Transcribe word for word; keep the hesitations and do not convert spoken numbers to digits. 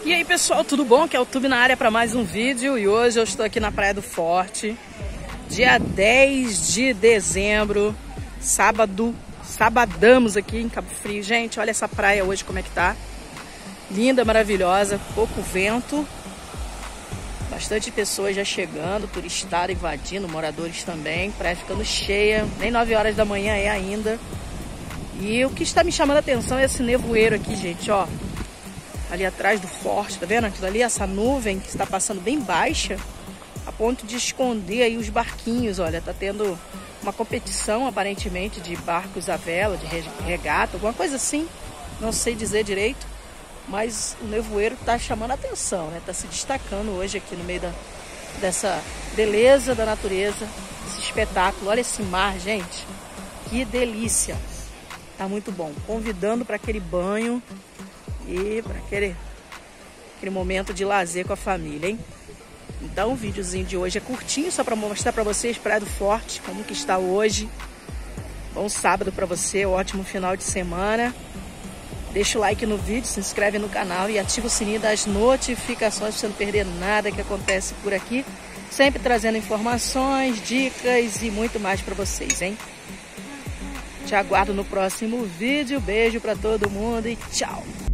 E aí pessoal, tudo bom? Que é o Tube na área para mais um vídeo. E hoje eu estou aqui na Praia do Forte, dia dez de dezembro, sábado, sabadamos aqui em Cabo Frio. Gente, olha essa praia hoje como é que tá. Linda, maravilhosa, pouco vento, bastante pessoas já chegando, turistada invadindo, moradores também, praia ficando cheia, nem nove horas da manhã é ainda. E o que está me chamando a atenção é esse nevoeiro aqui, gente, ó. Ali atrás do forte, tá vendo? Aquilo ali, essa nuvem que está passando bem baixa, a ponto de esconder aí os barquinhos, olha, tá tendo uma competição aparentemente de barcos à vela, de regata, alguma coisa assim, não sei dizer direito, mas o nevoeiro tá chamando a atenção, né? Tá se destacando hoje aqui no meio da, dessa beleza da natureza, esse espetáculo. Olha esse mar, gente, que delícia, tá muito bom, convidando para aquele banho e para aquele, aquele momento de lazer com a família, hein? Então o videozinho de hoje é curtinho, só para mostrar para vocês Praia do Forte, como que está hoje. Bom sábado para você, ótimo final de semana. Deixa o like no vídeo, se inscreve no canal e ativa o sininho das notificações para você não perder nada que acontece por aqui. Sempre trazendo informações, dicas e muito mais para vocês, hein? Te aguardo no próximo vídeo. Beijo para todo mundo e tchau!